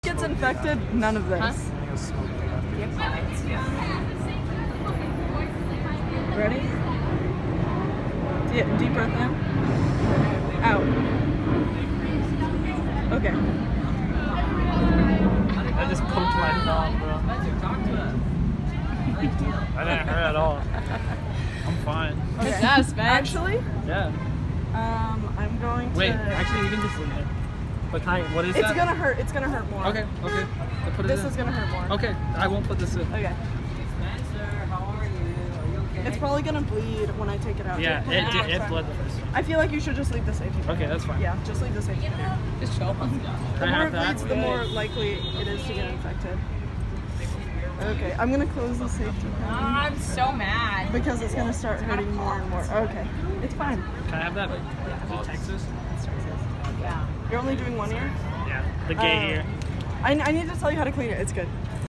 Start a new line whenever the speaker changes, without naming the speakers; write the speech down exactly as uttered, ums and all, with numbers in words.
gets infected, none of this.
Huh?
Ready? Deep, deep breath in. Out. Okay.
I just poked my thumb, bro. I didn't hurt at all. I'm fine.
Okay.
Yes, man.
Actually,
Yeah.
um, I'm going to.
Wait, actually, you can just leave it. But can I, what is
It's
that?
gonna hurt. It's gonna hurt more.
Okay, okay. I'll put it
This
in.
is gonna hurt more.
Okay, I won't put this in.
Okay.
Spencer, how are you? Are you okay?
It's probably gonna bleed when I take it out.
Yeah,
Put
it,
next
it, it
time.
bled the first time.
I feel like you should just leave the safety pin.
Okay, that's fine.
Yeah, just leave the safety pin.
Just show them.
The
Can I
more
have
it
that?
bleeds, the more likely it is to get infected. Okay, I'm gonna close the safety pin
I'm so mad.
because it's gonna start hurting more and more. Okay, it's fine.
Can I have that? Is it Texas?
Yeah.
You're only doing one ear?
Yeah, the gay
Um,
ear.
I, I need to tell you how to clean it. It's good.